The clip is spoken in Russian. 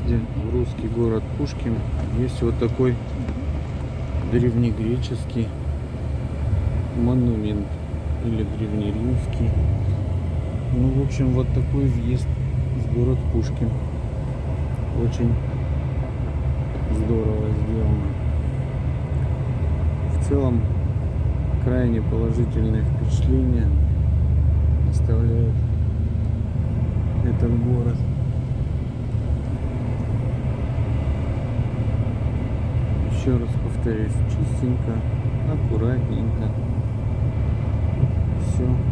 въезде в русский город Пушкин есть вот такой древнегреческий монумент или древнеримский. Ну, в общем, вот такой въезд в город Пушкин. Очень здорово сделано. В целом, крайне положительное впечатление оставляет этот город. Еще раз повторюсь, чистенько, аккуратненько. Все.